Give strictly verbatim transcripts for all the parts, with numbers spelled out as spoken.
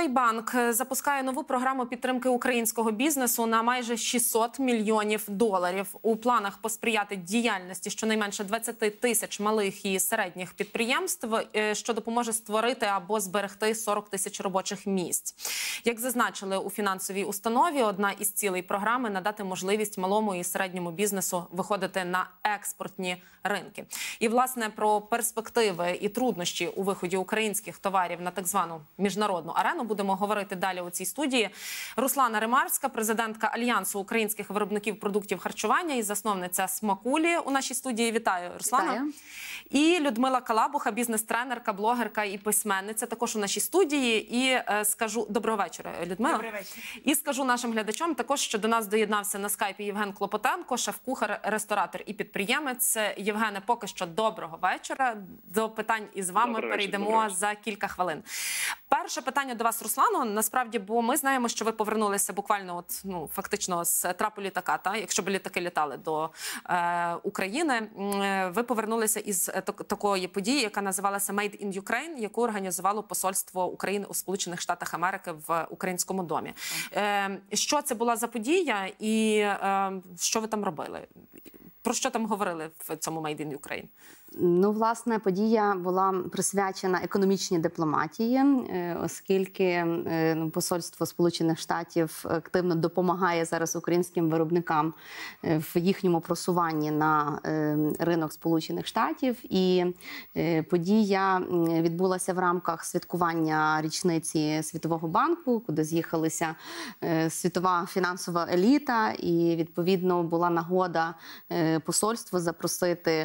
Світовий банк запускає нову програму підтримки українського бізнесу на майже шістсот мільйонів доларів. У планах посприяти діяльності щонайменше двадцяти тисяч малих і середніх підприємств, що допоможе створити або зберегти сорок тисяч робочих місць. Як зазначили у фінансовій установі, одна із цілей програми – надати можливість малому і середньому бізнесу виходити на експортні ринки. І, власне, про перспективи і труднощі у виході українських товарів на так звану міжнародну арену будемо говорити далі у цій студії. Руслана Римарська, президентка Альянсу українських виробників продуктів харчування і засновниця «Смакулі» у нашій студії. Вітаю, Руслана. Вітаю. І Людмила Калабуха, бізнес-тренерка, блогерка і письменниця, також у нашій студії. І е, скажу доброго вечора, Людмила. Добрий вечір. І скажу нашим глядачам також, що до нас доєднався на скайпі Євген Клопотенко, шеф-кухар, ресторатор і підприємець. Євгене, поки що доброго вечора. До питань із вами Добрий перейдемо вечір, за кілька хвилин. Перше питання до вас, Руслано, насправді, бо ми знаємо, що ви повернулися буквально, от, ну, фактично з трапу літака, та? Якщо б літаки літали до е, України. Ви повернулися із такої події, яка називалася Made in Ukraine, яку організувало посольство України у Сполучених Штатах Америки в Українському домі. Е, що це була за подія і е, що ви там робили? Про що там говорили в цьому Made in Ukraine? Ну, власне, подія була присвячена економічній дипломатії, оскільки посольство Сполучених Штатів активно допомагає зараз українським виробникам в їхньому просуванні на ринок Сполучених Штатів. І подія відбулася в рамках святкування річниці Світового банку, куди з'їхалися світова фінансова еліта, і, відповідно, була нагода посольству запросити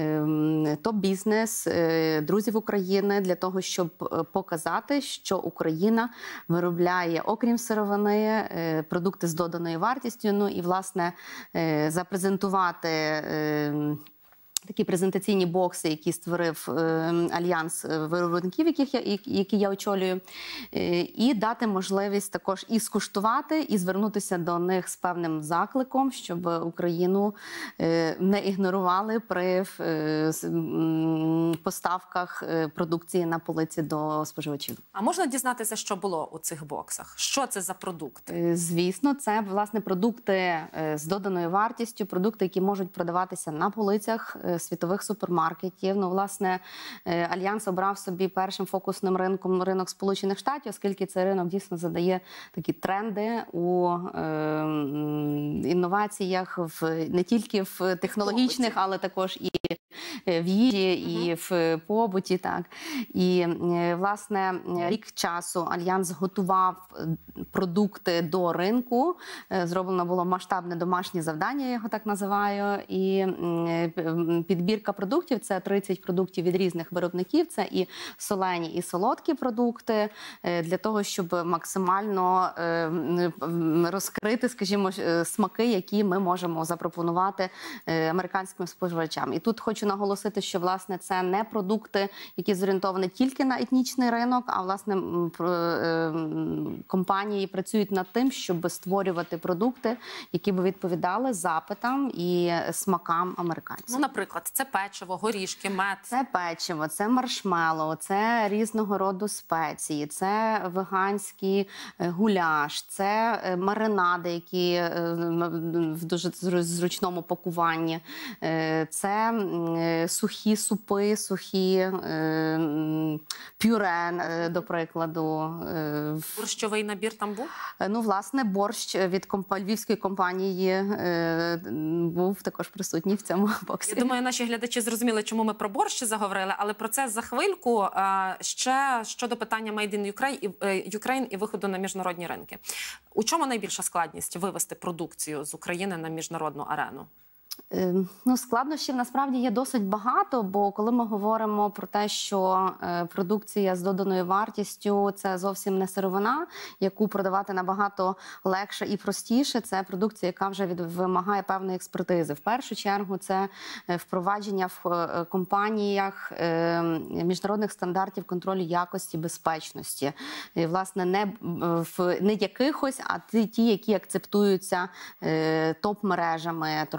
топ-бізнес, друзів України для того, щоб показати, що Україна виробляє, окрім сировини, продукти з доданою вартістю, ну і, власне, запрезентувати такі презентаційні бокси, які створив е, Альянс виробників, яких я, які я очолюю, е, і дати можливість також і скуштувати, і звернутися до них з певним закликом, щоб Україну е, не ігнорували при е, поставках продукції на полиці до споживачів. А можна дізнатися, що було у цих боксах? Що це за продукти? Е, звісно, це, власне, продукти з доданою вартістю, продукти, які можуть продаватися на полицях світових супермаркетів. Ну, власне, Альянс обрав собі першим фокусним ринком ринок Сполучених Штатів, оскільки цей ринок дійсно задає такі тренди у е, інноваціях, в, не тільки в технологічних, але також і в їжі, і в побуті. Так. І, власне, рік часу Альянс готував продукти до ринку. Зроблено було масштабне домашнє завдання, я його так називаю. І підбірка продуктів – це тридцять продуктів від різних виробників. Це і солені, і солодкі продукти, для того, щоб максимально розкрити, скажімо, смаки, які ми можемо запропонувати американським споживачам. І тут хочу наголосити, що, власне, це не продукти, які зорієнтовані тільки на етнічний ринок, а, власне, компанії працюють над тим, щоб створювати продукти, які б відповідали запитам і смакам американців. Ну, наприклад, це печиво, горішки, мед. Це печиво, це маршмеллоу, це різного роду спеції, це веганський гуляш, це маринади, які в дуже зручному пакуванні, це сухі супи, сухі пюре, до прикладу. Борщовий набір там був? Ну, власне, борщ від комп... львівської компанії був також присутній в цьому боксі. Я думаю, наші глядачі зрозуміли, чому ми про борщ заговорили, але про це за хвильку. Ще щодо питання Made in Ukraine і виходу на міжнародні ринки. У чому найбільша складність вивести продукцію з України на міжнародну арену? Ну, складнощів насправді є досить багато, бо коли ми говоримо про те, що продукція з доданою вартістю – це зовсім не сировина, яку продавати набагато легше і простіше, це продукція, яка вже від, вимагає певної експертизи. В першу чергу це впровадження в компаніях міжнародних стандартів контролю якості, безпечності. І, власне, не, в, не якихось, а ті, які акцептуються топ-мережами торговими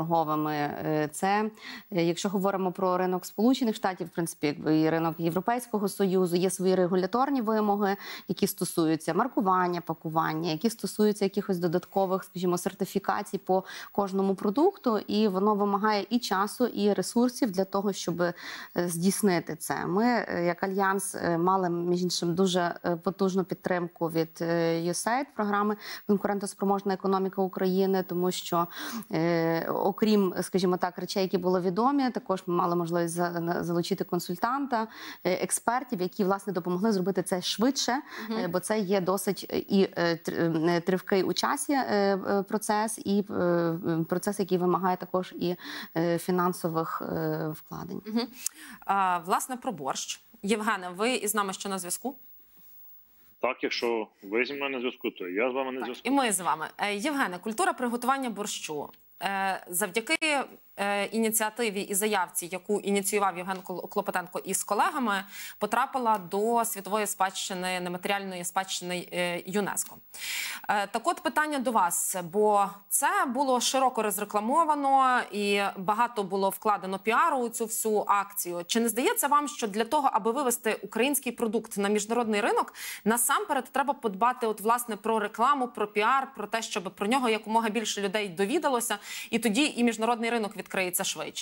програми. Е, Це, е, якщо говоримо про ринок Сполучених Штатів, в принципі, якби і ринок Європейського Союзу, є свої регуляторні вимоги, які стосуються маркування, пакування, які стосуються якихось додаткових, скажімо, сертифікацій по кожному продукту, і воно вимагає і часу, і ресурсів для того, щоб е, здійснити це. Ми, е, як Альянс, е, мали, між іншим, дуже е, потужну підтримку від е, ю ес ей ай ді, програми «Конкурентоспроможна економіка України», тому що, е, окрім, скажімо так, речей, які були відомі, також ми мали можливість за- залучити консультанта, е, експертів, які, власне, допомогли зробити це швидше, е, бо це є досить і е, тр- е, тривкий у часі е, е, процес, і е, е, процес, який вимагає також і е, фінансових е, вкладень. Мгм. А, власне, про борщ. Євгене, ви із нами ще на зв'язку? Так, якщо ви зі мною на зв'язку, то я з вами на Так, зв'язку. і ми з вами. Е, Євгене, культура приготування борщу. Е, Завдяки е, ініціативі і заявці, яку ініціював Євген Кол- Клопотенко із колегами, потрапила до світової спадщини, нематеріальної спадщини е, ЮНЕСКО. Е, Так от питання до вас, бо це було широко розрекламовано і багато було вкладено піару у цю всю акцію. Чи не здається вам, що для того, аби вивести український продукт на міжнародний ринок, насамперед треба подбати от, власне, про рекламу, про піар, про те, щоб про нього якомога більше людей довідалося, і тоді і міжнародний ринок відкриється швидше?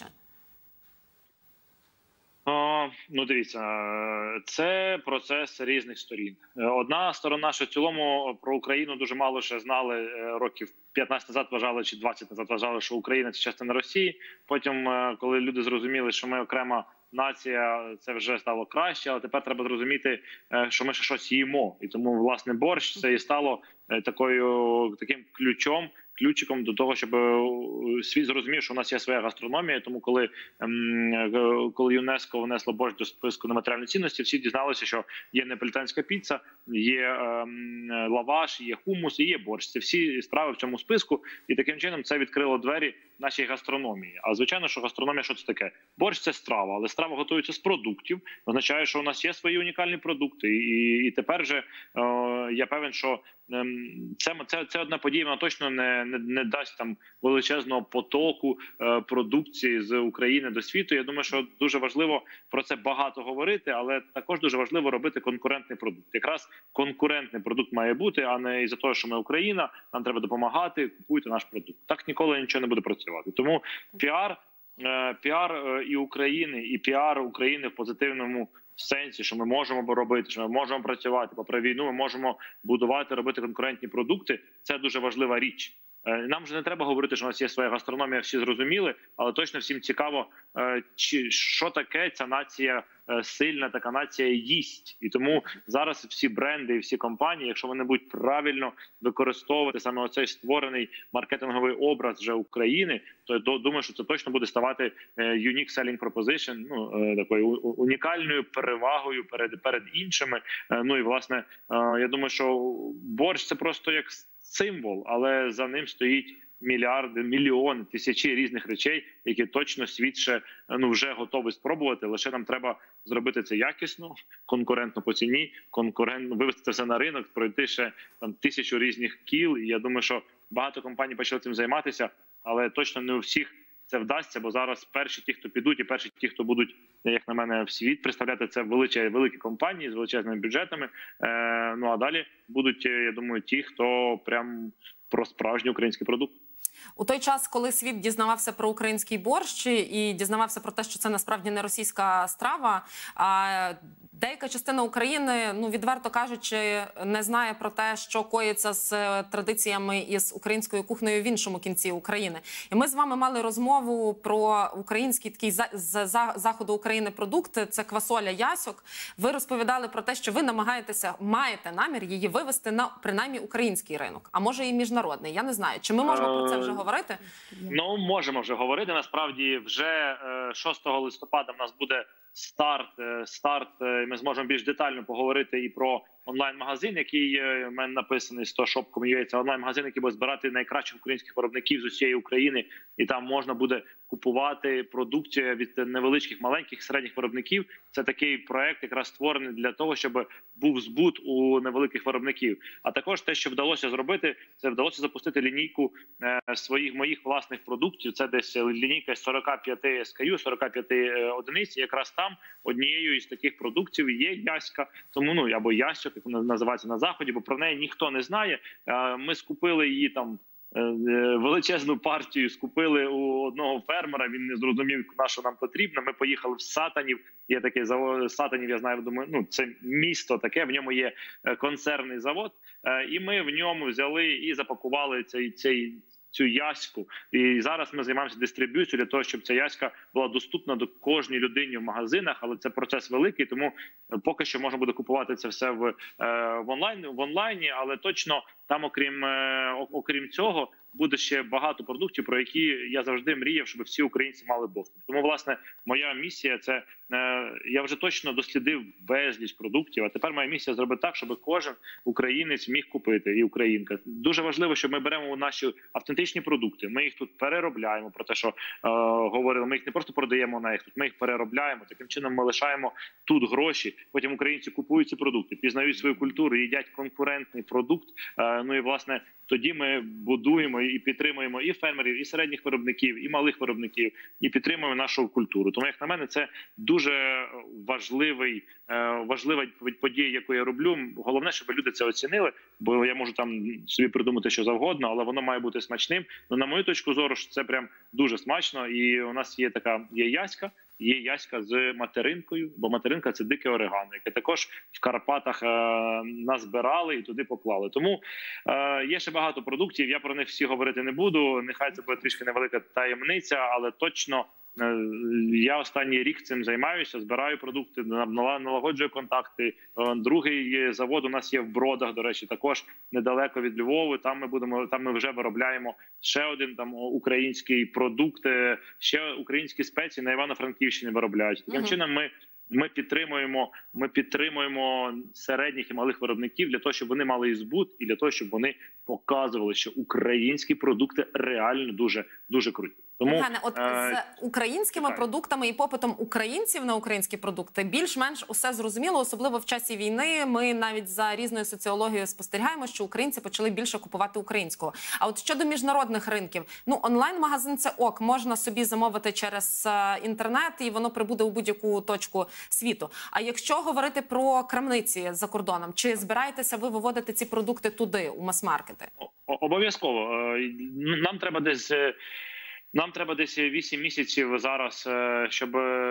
О, ну, дивіться, е, це процес різних сторін. Е, Одна сторона, що в цілому про Україну дуже мало ще знали, е, років п'ятнадцять назад вважали, чи двадцять назад вважали, що Україна – це частина Росії. Потім, е, коли люди зрозуміли, що ми окрема нація, це вже стало краще, але тепер треба зрозуміти, е, що ми ще щось їмо. І тому, власне, борщ це і стало е, такою, таким ключом, ключиком до того, щоб е, світ зрозумів, що у нас є своя гастрономія. Тому коли, ем, е, коли ЮНЕСКО внесло борщ до списку нематеріальної цінності, всі дізналися, що є неаполітанська піца, є ем, лаваш, є хумус і є борщ. Це всі страви в цьому списку. І таким чином це відкрило двері нашій гастрономії. А звичайно, що гастрономія, що це таке? Борщ – це страва, але страва готується з продуктів. Означає, що у нас є свої унікальні продукти. І, і тепер же е, я певен, що ем, це, це, це одна подія, вона точно не, не, не дасть там величезного потоку е, продукції з України до світу. Я думаю, що дуже важливо про це багато говорити, але також дуже важливо робити конкурентний продукт. Якраз конкурентний продукт має бути, а не із-за того, що ми Україна, нам треба допомагати, купуйте наш продукт. Так ніколи нічого не буде працювати. Тому піар, е, піар е, і України, і піар України в позитивному сенсі, що ми можемо робити, що ми можемо працювати попри війну, ми можемо будувати, робити конкурентні продукти. Це дуже важлива річ. Е, Нам вже не треба говорити, що у нас є своя гастрономія, всі зрозуміли, але точно всім цікаво, е, чи що таке ця нація, е, сильна така нація їсть. І тому зараз всі бренди і всі компанії, якщо вони будуть правильно використовувати саме оцей створений маркетинговий образ вже України, то я до- думаю, що це точно буде ставати е, unique selling proposition, ну е, такою у- унікальною перевагою перед перед іншими. Е, Ну і власне, е, я думаю, що борщ це просто як символ, але за ним стоїть мільярди, мільйони, тисячі різних речей, які точно світ ще ну вже готовий спробувати. Лише нам треба зробити це якісно, конкурентно по ціні, конкурентно вивести це все на ринок, пройти ще там тисячу різних кіл. І я думаю, що багато компаній почали цим займатися, але точно не у всіх це вдасться, бо зараз перші ті, хто підуть, і перші ті, хто будуть, як на мене, в світ представляти, це величезні великі компанії з величезними бюджетами. Е, ну а далі будуть, я думаю, ті, хто прям про справжній український продукт. У той час, коли світ дізнавався про український борщ і дізнавався про те, що це насправді не російська страва, а деяка частина України, ну відверто кажучи, не знає про те, що коїться з традиціями і з українською кухнею в іншому кінці України. І ми з вами мали розмову про український такий з заходу України продукт – це квасоля ясьок. Ви розповідали про те, що ви намагаєтеся, маєте намір її вивести на принаймні український ринок, а може і міжнародний. Я не знаю, чи ми можемо про це вже говорити? Ну, можемо вже говорити. Насправді вже е, шостого листопада в нас буде старт. Старт. Ми зможемо більш детально поговорити і про онлайн-магазин, який в мене написаний сто шоп крапка ком ю а. Це онлайн-магазин, який буде збирати найкращих українських виробників з усієї України. І там можна буде купувати продукцію від невеличких, маленьких, середніх виробників. Це такий проект, якраз створений для того, щоб був збут у невеликих виробників. А також те, що вдалося зробити, це вдалося запустити лінійку своїх моїх власних продуктів. Це десь лінійка з сорока п'яти ес кей ю, сорока п'яти одиниць. І якраз там однією із таких продуктів є яська, тому ну або ясьок, як вона називається на заході, бо про неї ніхто не знає. Ми скупили її там. Величезну партію скупили у одного фермера. Він не зрозумів, на що нам потрібно. Ми поїхали в Сатанів. Є такий завод Сатанів. Я знаю, думаю, ну це місто таке. В ньому є консервний завод, і ми в ньому взяли і запакували цей цей. цю яську. І зараз ми займаємося дистриб'юцією для того, щоб ця яська була доступна до кожній людині в магазинах, але це процес великий, тому поки що можна буде купувати це все в, в, онлайн, в онлайні, але точно там, окрім, окрім цього, буде ще багато продуктів, про які я завжди мріяв, щоб всі українці мали доступ. Тому, власне, моя місія – це, я вже точно дослідив безліч продуктів, а тепер моя місія – зробити так, щоб кожен українець міг купити, і українка. Дуже важливо, що ми беремо наші автентичні продукти, ми їх тут переробляємо, про те, що е, говорили, ми їх не просто продаємо на експорт, ми їх переробляємо, таким чином ми лишаємо тут гроші, потім українці купують ці продукти, пізнають свою культуру, їдять конкурентний продукт, е, ну і, власне, тоді ми будуємо і підтримуємо і фермерів, і середніх виробників, і малих виробників, і підтримуємо нашу культуру. Тому, як на мене, це дуже важливий, важлива подія, яку я роблю. Головне, щоб люди це оцінили, бо я можу там собі придумати що завгодно, але воно має бути смачним. Ну, на мою точку зору, це прям дуже смачно. І у нас є така є яська, є яська з материнкою, бо материнка – це дике орегано, яке також в Карпатах е, назбирали і туди поклали. Тому е, є ще багато продуктів, я про них всі говорити не буду, нехай це буде трішки невелика таємниця, але точно е, я останній рік цим займаюся, збираю продукти, налагоджую контакти. Е, другий завод у нас є в Бродах, до речі, також недалеко від Львова, там ми, будемо, там ми вже виробляємо ще один там український продукт, ще українські спеції на Івано-Франківщині виробляють. Таким uh-huh. чином ми, ми підтримуємо, ми підтримуємо середніх і малих виробників для того, щоб вони мали і збут, і для того, щоб вони показували, що українські продукти реально дуже, дуже круті. Тому, Євгене, от е з українськими так. продуктами і попитом українців на українські продукти більш-менш усе зрозуміло, особливо в часі війни. Ми навіть за різною соціологією спостерігаємо, що українці почали більше купувати українського. А от щодо міжнародних ринків, ну онлайн-магазин – це ок, можна собі замовити через інтернет і воно прибуде у будь-яку точку світу. А якщо говорити про крамниці за кордоном, чи збираєтеся ви виводити ці продукти туди, у мас-маркети? Обов'язково. Нам треба десь... Нам треба десь вісім місяців зараз, щоб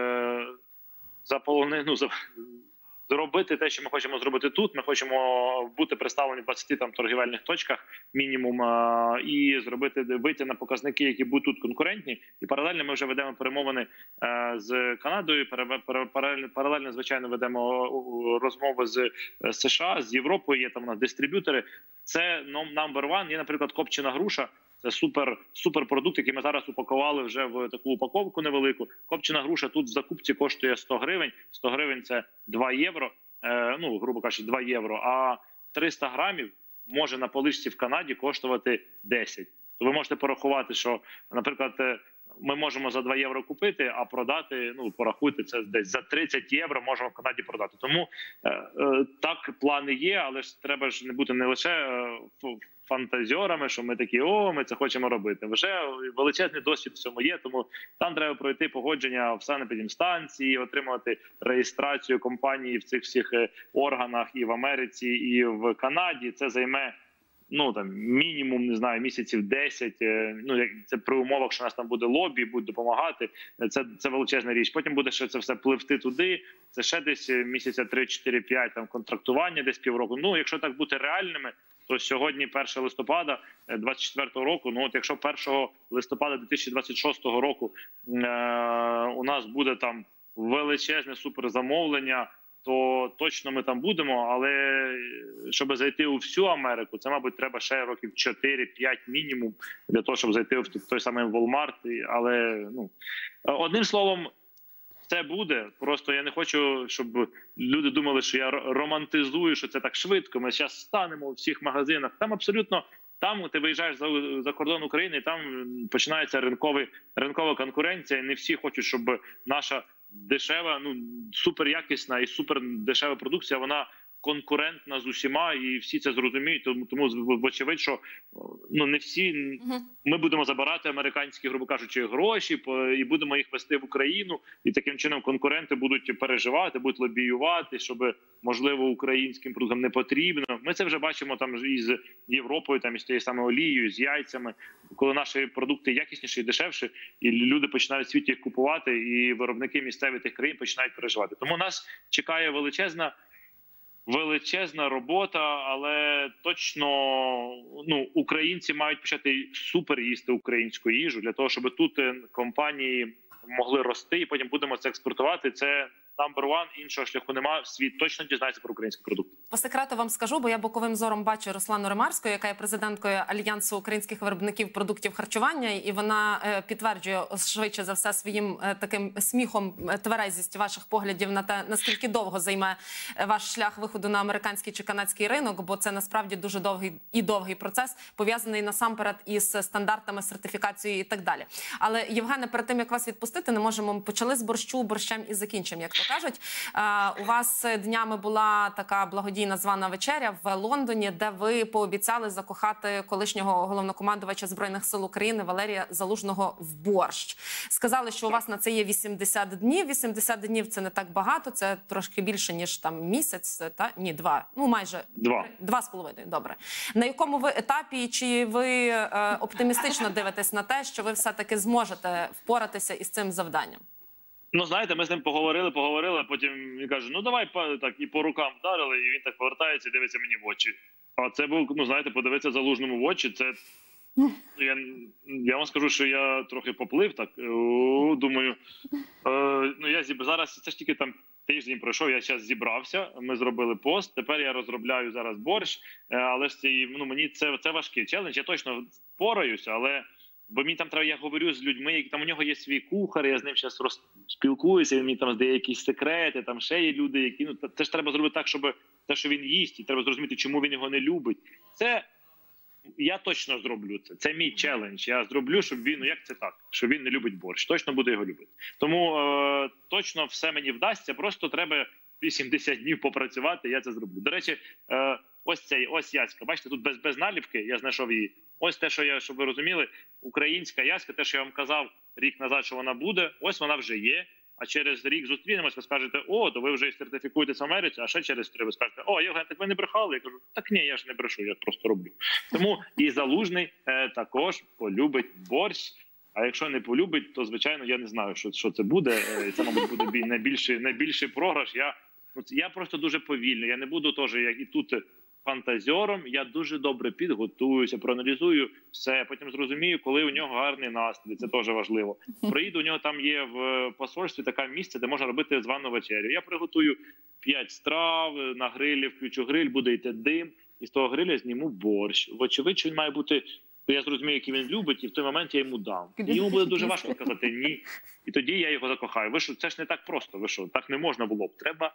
заполонити, ну, зробити те, що ми хочемо зробити тут. Ми хочемо бути представлені в двадцяти там торгівельних точках мінімум і зробити, вийти на показники, які будуть тут конкурентні. І паралельно ми вже ведемо перемовини з Канадою, паралельно, паралельно звичайно, ведемо розмови з США, з Європою, є там у нас дистриб'ютори. Це number one. Є, наприклад, копчена груша. Це супер, супер продукт, який ми зараз упакували вже в таку упаковку невелику. Копчена груша тут в закупці коштує сто гривень. сто гривень – це два євро, е, ну, грубо кажучи, два євро. А триста грамів може на поличці в Канаді коштувати десять. То ви можете порахувати, що, наприклад, ми можемо за два євро купити, а продати, ну, порахуйте, це десь за тридцять євро можемо в Канаді продати. Тому е, е, так, плани є, але ж треба ж не бути не лише е, фантазіорами, що ми такі, о, ми це хочемо робити. Вже величезний досвід в цьому є, тому там треба пройти погодження в санепідемстанції, отримати реєстрацію компанії в цих всіх органах і в Америці, і в Канаді. Це займе, ну, там, мінімум, не знаю, місяців десять, ну, це при умовах, що нас там буде лобі, будуть допомагати, це, це величезна річ. Потім буде ще це все пливти туди, це ще десь місяця три-чотири-п'ять, там, контрактування, десь півроку. Ну, якщо так бути реальними, то сьогодні першого листопада двадцять четвертого року, ну от якщо першого листопада дві тисячі двадцять шостого року е, у нас буде там величезне суперзамовлення, то точно ми там будемо, але щоб зайти у всю Америку, це, мабуть, треба ще років чотири-п'ять мінімум для того, щоб зайти в той самий Walmart. Але, ну, одним словом, Це буде. Просто я не хочу, щоб люди думали, що я романтизую, що це так швидко. Ми зараз станемо у всіх магазинах. Там абсолютно, там ти виїжджаєш за, за кордон України, там починається ринковий, ринкова конкуренція. І не всі хочуть, щоб наша дешева, ну суперякісна і супердешева продукція, вона конкурентна з усіма, і всі це зрозуміють. Тому, тому вочевидь, що ну не всі ми будемо забирати американські, грубо кажучи, гроші і будемо їх вести в Україну. І таким чином конкуренти будуть переживати, будуть лобіювати, щоб можливо українським продуктам не потрібно. Ми це вже бачимо там із Європою, там із тією самою олією, з яйцями, коли наші продукти якісніші і дешевші, і люди починають в світі їх купувати, і виробники місцеві тих країн починають переживати. Тому нас чекає величезна. Величезна робота, але точно ну українці мають почати супер їсти українську їжу для того, щоб тут компанії могли рости, і потім будемо це експортувати. Це number one, іншого шляху немає. Світ точно дізнається про український продукт. По секрету вам скажу, бо я боковим зором бачу Руслану Римарську, яка є президенткою Альянсу українських виробників продуктів харчування, і вона е, підтверджує швидше за все своїм е, таким сміхом е, тверезість ваших поглядів на те, наскільки довго займе ваш шлях виходу на американський чи канадський ринок, бо це насправді дуже довгий і довгий процес, пов'язаний насамперед із стандартами, сертифікацією і так далі. Але, Євгене, перед тим, як вас відпустити, не можемо, почали з борщу, борщем і закінчимо, як то кажуть. Е, у вас днями була така благодійна звана вечеря в Лондоні, де ви пообіцяли закохати колишнього головнокомандувача Збройних сил України Валерія Залужного в борщ. Сказали, що у вас на це є вісімдесят днів. вісімдесят днів – це не так багато, це трошки більше, ніж там місяць, та? Ні, два. Ну, майже два. Два з половиною, добре. На якому ви етапі, чи ви е, оптимістично дивитесь на те, що ви все-таки зможете впоратися із цим завданням? Ну, знаєте, ми з ним поговорили, поговорили, а потім він каже, ну давай так і по рукам вдарили, і він так повертається і дивиться мені в очі. А це був, ну знаєте, подивитися Залужному в очі, це, я, я вам скажу, що я трохи поплив, так, думаю, е, ну я зіб... зараз, це ж тільки там тиждень пройшов, я зараз зібрався, ми зробили пост, тепер я розробляю зараз борщ, але ж це, ну, мені це, це важкий челендж, я точно впораюся, але... Бо мені там треба, я говорю з людьми, які там у нього є свій кухар, я з ним зараз розспілкуюся, він мені там здає якісь секрети, там ще є люди, які, ну, це ж треба зробити так, щоб те, що він їсть, і треба зрозуміти, чому він його не любить. Це, я точно зроблю це, це мій челендж, я зроблю, щоб він, ну як це так, що він не любить борщ, точно буде його любити. Тому е, точно все мені вдасться, просто треба вісімдесят днів попрацювати, я це зроблю. До речі, е, ось цей, ось яська, бачите, тут без, без наліпки, я знайшов її. Ось те, що я, щоб ви розуміли, українська яська, те, що я вам казав рік назад, що вона буде, ось вона вже є. А через рік зустрінемось, ви скажете, о, то ви вже сертифікуєтесь в Америці, а ще через три ви скажете, о, Євген, так ви не брехали? Я кажу, так ні, я ж не брешу, я просто роблю. Тому і Залужний е, також полюбить борщ. А якщо не полюбить, то, звичайно, я не знаю, що, що це буде. Це, мабуть, буде найбільший, найбільший програш. Я, ну, я просто дуже повільний, я не буду теж, як і тут, фантазером, я дуже добре підготуюся, проаналізую все, потім зрозумію, коли у нього гарний настрій, це теж важливо. Приїду, у нього там є в посольстві таке місце, де можна робити звану вечерю. Я приготую п'ять страв, на грилі включу гриль, буде йти дим, і з того гриля зніму борщ. Вочевидь, він має бути, я зрозумію, який він любить, і в той момент я йому дам. І йому буде дуже важко сказати ні, і тоді я його закохаю. Ви що, це ж не так просто, ви що, так не можна було б. Треба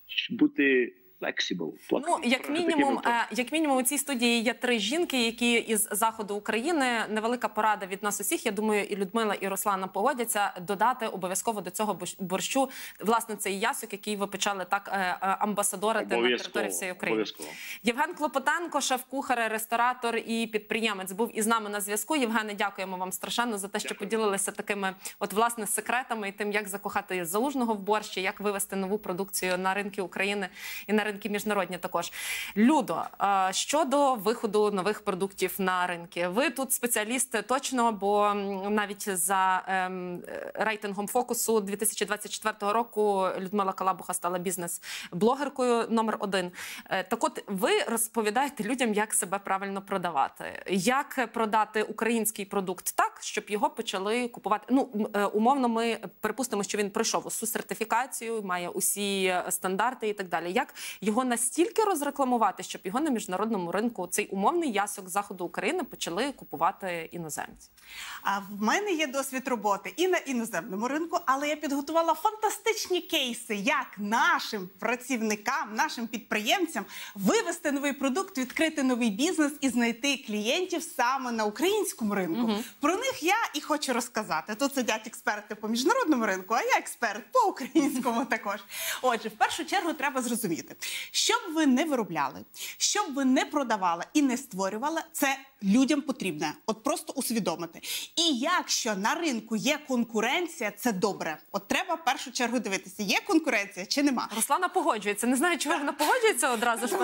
бути... Flexible. Ну, як мінімум, як мінімум, у цій студії є три жінки, які із заходу України. Невелика порада від нас усіх. Я думаю, і Людмила, і Руслана погодяться додати обов'язково до цього борщу, власне, цей ясок, який ви почали так амбасадорити на території всієї України. Євген Клопотенко, шеф-кухар, ресторатор і підприємець, був із нами на зв'язку. Євгене, дякуємо вам страшенно за те, що Дякую. поділилися такими, от, власне, секретами і тим, як закохати Залужного в борщі, як вивести нову продукцію на ринки України і на ринки міжнародні також. Людо, щодо виходу нових продуктів на ринки. Ви тут спеціаліст точно, бо навіть за ем, рейтингом фокусу дві тисячі двадцять четвертого року Людмила Калабуха стала бізнес-блогеркою номер один. Так от, ви розповідаєте людям, як себе правильно продавати. Як продати український продукт так, щоб його почали купувати. Ну, умовно, ми припустимо, що він пройшов усю сертифікацію, має усі стандарти і так далі. Як його настільки розрекламувати, щоб його на міжнародному ринку, цей умовний ясок заходу України, почали купувати іноземці? А в мене є досвід роботи і на іноземному ринку, але я підготувала фантастичні кейси, як нашим працівникам, нашим підприємцям вивести новий продукт, відкрити новий бізнес і знайти клієнтів саме на українському ринку. Угу. Про них я і хочу розказати. Тут сидять експерти по міжнародному ринку, а я експерт по українському також. Отже, в першу чергу треба зрозуміти, щоб ви не виробляли, щоб ви не продавали і не створювали, це людям потрібне. От просто усвідомити. І якщо на ринку є конкуренція, це добре. От треба в першу чергу дивитися, є конкуренція чи нема. Руслана погоджується. Не знаю, чого вона погоджується одразу ж.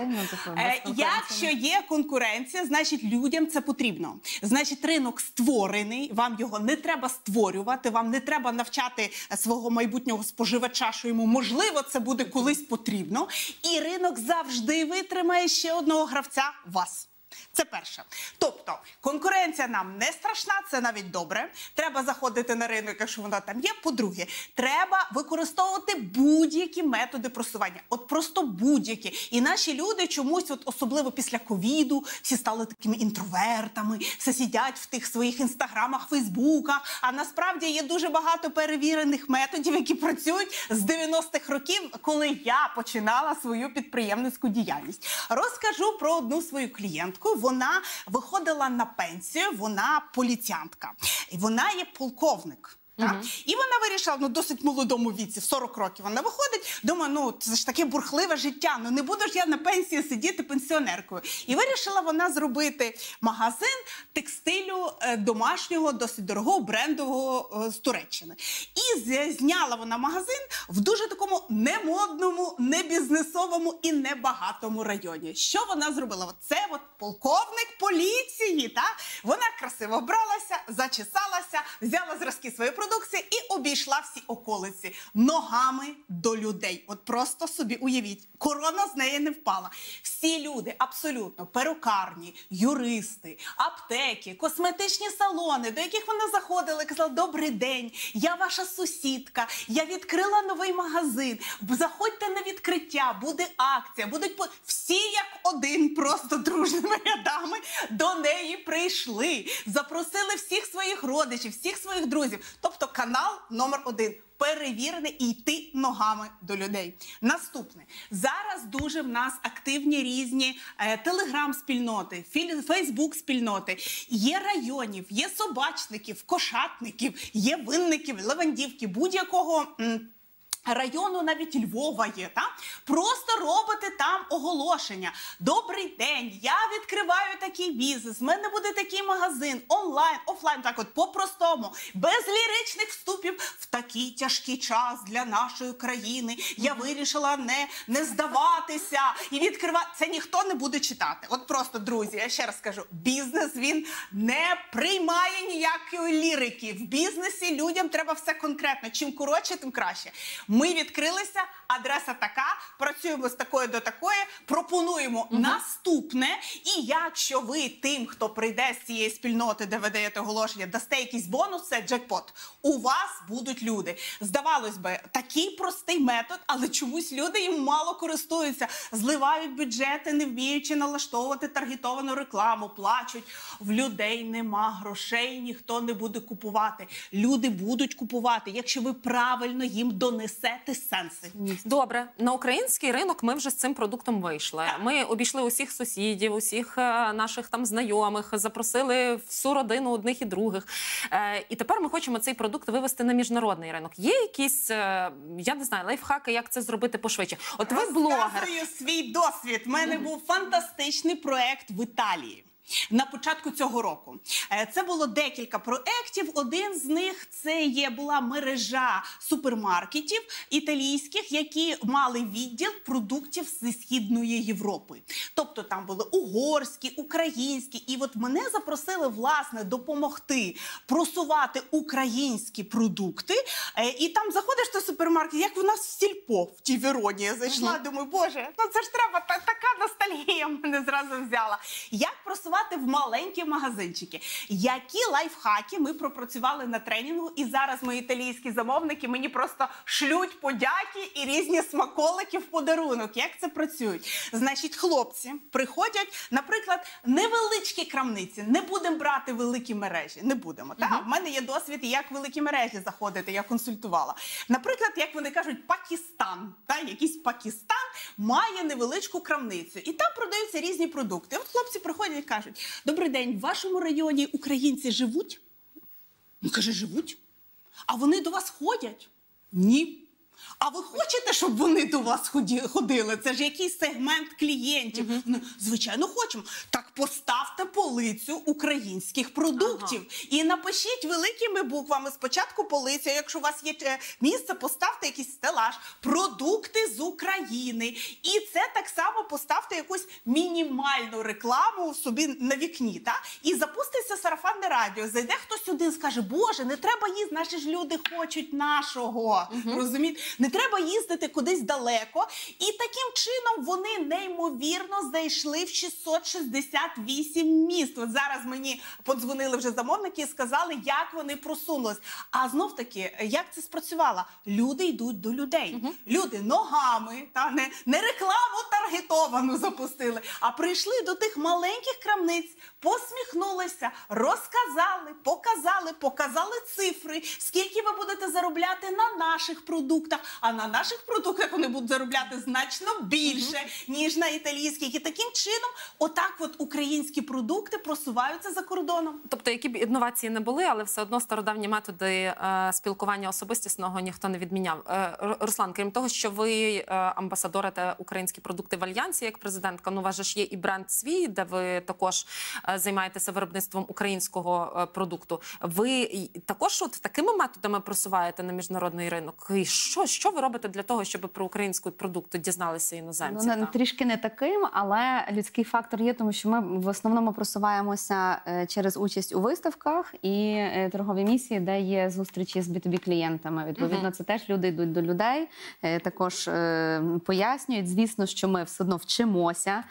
Е, якщо є конкуренція, значить людям це потрібно. Значить ринок створений, вам його не треба створювати, вам не треба навчати свого майбутнього споживача, що йому можливо це буде колись потрібно. І ринок завжди витримає ще одного гравця – вас. Це перше. Тобто, конкуренція нам не страшна, це навіть добре. Треба заходити на ринок, якщо вона там є. По-друге, треба використовувати будь-які методи просування. От просто будь-які. І наші люди чомусь, от особливо після ковіду, всі стали такими інтровертами, все сидять в тих своїх інстаграмах, фейсбуках. А насправді є дуже багато перевірених методів, які працюють з дев'яностих років, коли я починала свою підприємницьку діяльність. Розкажу про одну свою клієнтку. Вона виходила на пенсію, вона поліціянтка. І вона є полковник. Так? Uh-huh. І вона вирішила, ну, досить молодому віці, в сорок років вона виходить, думає, ну, це ж таке бурхливе життя, ну, не буду ж я на пенсії сидіти пенсіонеркою. І вирішила вона зробити магазин текстилю е, домашнього, досить дорогого, брендового е, з Туреччини. І з, зняла вона магазин в дуже такому немодному, небізнесовому і небагатому районі. Що вона зробила? От це от полковник поліції, так? Вона красиво вбралася, зачесалася, взяла зразки своєї продукції і обійшла всі околиці ногами до людей. От просто собі уявіть, корона з неї не впала. Всі люди, абсолютно, перукарні, юристи, аптеки, косметичні салони, до яких вона заходила і казала: добрий день, я ваша сусідка, я відкрила новий магазин, заходьте на відкриття, буде акція, будуть... По... Всі як один, просто дружними рядами до неї прийшли, запросили всіх своїх родичів, всіх своїх друзів. Тобто канал номер один. Перевірений і йти ногами до людей. Наступне. Зараз дуже в нас активні різні е, телеграм-спільноти, фейсбук-спільноти. Є районів, є собачників, кошатників, є винників, левандівки, будь-якого... району, навіть Львова є, так? Просто робите там оголошення. Добрий день, я відкриваю такий бізнес, в мене буде такий магазин, онлайн, офлайн, так от по-простому, без ліричних вступів. В такий тяжкий час для нашої країни я вирішила не, не здаватися і відкривати. Це ніхто не буде читати. От просто, друзі, я ще раз кажу, бізнес, він не приймає ніякої лірики. В бізнесі людям треба все конкретно. Чим коротше, тим краще. Ми відкрилися, адреса така, працюємо з такої до такої, пропонуємо угу. наступне. І якщо ви тим, хто прийде з цієї спільноти, де ви даєте оголошення, дасте якийсь бонус, це джекпот. У вас будуть люди. Здавалось би, такий простий метод, але чомусь люди їм мало користуються. Зливають бюджети, не вміючи налаштовувати таргетовану рекламу, плачуть. В людей нема грошей, ніхто не буде купувати. Люди будуть купувати, якщо ви правильно їм донесете сенси. Добре, на український ринок ми вже з цим продуктом вийшли. Так. Ми обійшли усіх сусідів, усіх наших там знайомих, запросили всю родину одних і других. Е, і тепер ми хочемо цей продукт вивести на міжнародний ринок. Є якісь, е, я не знаю, лайфхаки, як це зробити пошвидше? От ви блогер. Розказую свій досвід. У мене mm. був фантастичний проект в Італії. На початку цього року. Це було декілька проєктів. Один з них це є, була мережа супермаркетів італійських, які мали відділ продуктів зі Східної Європи. Тобто там були угорські, українські. І от мене запросили, власне, допомогти просувати українські продукти. І там заходиш до супермаркет, як у нас в Сільпо, в тій Вероні. Я зайшла, uh-huh. думаю, боже, ну це ж треба, така ностальгія мене зразу взяла. Як просувати продавати в маленькі магазинчики. Які лайфхаки ми пропрацювали на тренінгу, і зараз мої італійські замовники мені просто шлють подяки і різні смаколики в подарунок. Як це працює? Значить, хлопці приходять, наприклад, невеличкі крамниці. Не будемо брати великі мережі. Не будемо. Uh-huh. Так? В мене є досвід, як великі мережі заходити, я консультувала. Наприклад, як вони кажуть, Пакистан. Та? Якийсь Пакистан має невеличку крамницю. І там продаються різні продукти. От хлопці приходять і кажуть: добрий день, в вашому районі українці живуть? Ну, каже, живуть. А вони до вас ходять? Ні. А ви хочете, щоб вони до вас ходили? Це ж якийсь сегмент клієнтів. Uh-huh. Ну, звичайно, хочемо. Так поставте полицю українських продуктів. Uh-huh. І напишіть великими буквами спочатку полицю, якщо у вас є місце, поставте якийсь стелаж. Продукти з України. І це так само поставте якусь мінімальну рекламу собі на вікні. Та? І запуститься сарафанне радіо. Зайде хтось сюди і скаже: боже, не треба їсти, наші ж люди хочуть нашого. Uh-huh. Розумієте? Не треба їздити кудись далеко. І таким чином вони неймовірно зайшли в шістсот шістдесят вісім міст. От зараз мені подзвонили вже замовники і сказали, як вони просунулись. А знов-таки, як це спрацювало? Люди йдуть до людей. Угу. Люди ногами, та, не, не рекламу таргетовану запустили, а прийшли до тих маленьких крамниць, посміхнулися, розказали, показали, показали цифри, скільки ви будете заробляти на наших продуктах. А на наших продуктах вони будуть заробляти значно більше, mm-hmm. ніж на італійських. І таким чином, отак от українські продукти просуваються за кордоном. Тобто, які б інновації не були, але все одно стародавні методи е, спілкування особистісного ніхто не відміняв. Е, Руслан, крім того, що ви е, амбасадорите українські продукти в Альянсі як президентка, ну, у вас же ж є і бренд свій, де ви також е, займаєтеся виробництвом українського е, продукту. Ви також от такими методами просуваєте на міжнародний ринок? І що, що ви робите для того, щоб про український продукт дізналися іноземці? Ну, трішки не таким, але людський фактор є, тому що ми в основному просуваємося через участь у виставках і торгові місії, де є зустрічі з бі ту бі клієнтами. Відповідно, uh-huh. це теж люди йдуть до людей, також пояснюють. Звісно, що ми все одно вчимося,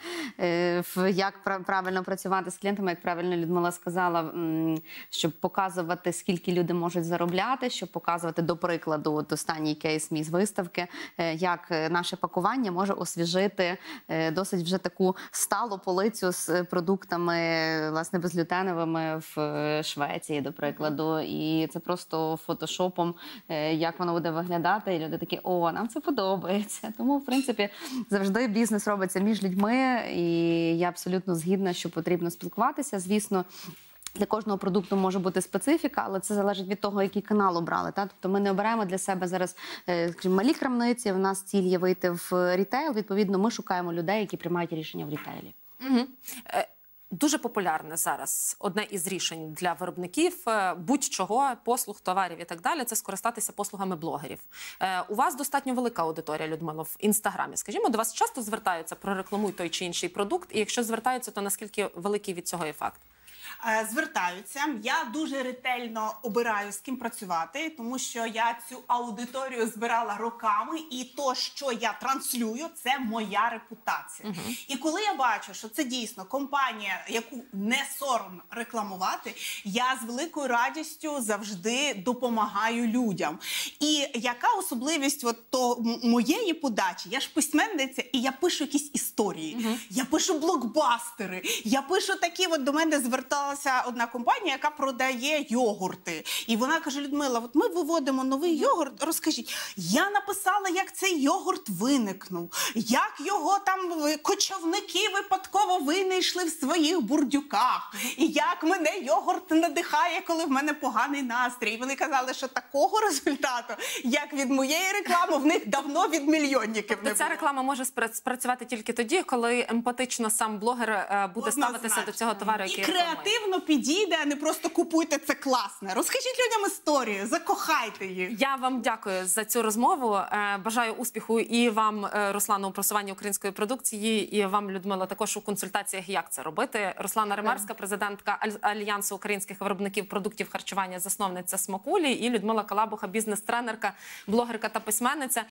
як правильно працювати з клієнтами, як правильно Людмила сказала, щоб показувати, скільки люди можуть заробляти, щоб показувати, до прикладу, от останній кейс мій з виставки, як наше пакування може освіжити досить вже таку сталу полицю з продуктами, власне, безглютеновими в Швеції, до прикладу. І це просто фотошопом, як воно буде виглядати. І люди такі: о, нам це подобається. Тому, в принципі, завжди бізнес робиться між людьми. І я абсолютно згідна, що потрібно спілкуватися. Звісно, для кожного продукту може бути специфіка, але це залежить від того, який канал обрали. Та? Тобто ми не обираємо для себе зараз скажімо, малі крамниці, в нас ціль є вийти в рітейл, відповідно ми шукаємо людей, які приймають рішення в рітейлі. Угу. Дуже популярне зараз одне із рішень для виробників будь-чого, послуг, товарів і так далі – це скористатися послугами блогерів. У вас достатньо велика аудиторія, Людмила, в Інстаграмі. Скажімо, до вас часто звертаються прорекламуй той чи інший продукт, і якщо звертаються, то наскільки великий від цього ефект? Звертаються. Я дуже ретельно обираю, з ким працювати, тому що я цю аудиторію збирала роками, і то, що я транслюю, це моя репутація. Uh-huh. І коли я бачу, що це дійсно компанія, яку не соромно рекламувати, я з великою радістю завжди допомагаю людям. І яка особливість от то моєї подачі? Я ж письменниця, і я пишу якісь історії, uh-huh. я пишу блокбастери, я пишу такі, от до мене зверталися одна компанія, яка продає йогурти. І вона каже: Людмила, от ми виводимо новий йогурт, розкажіть. Я написала, як цей йогурт виникнув, як його там кочовники випадково винайшли в своїх бурдюках, і як мене йогурт надихає, коли в мене поганий настрій. І вони казали, що такого результату, як від моєї реклами, в них давно від мільйонників не було. Ця реклама може спрацювати тільки тоді, коли емпатично сам блогер буде Однозначно. ставитися до цього товару, який і креативно підійде, а не просто купуйте, це класне. Розкажіть людям історію, закохайте їх. Я вам дякую за цю розмову. Бажаю успіху і вам, Руслану, у просуванні української продукції, і вам, Людмила, також у консультаціях, як це робити. Руслана Ремарська, президентка Альянсу українських виробників продуктів харчування, засновниця Смакулі, і Людмила Калабуха, бізнес-тренерка, блогерка та письменниця.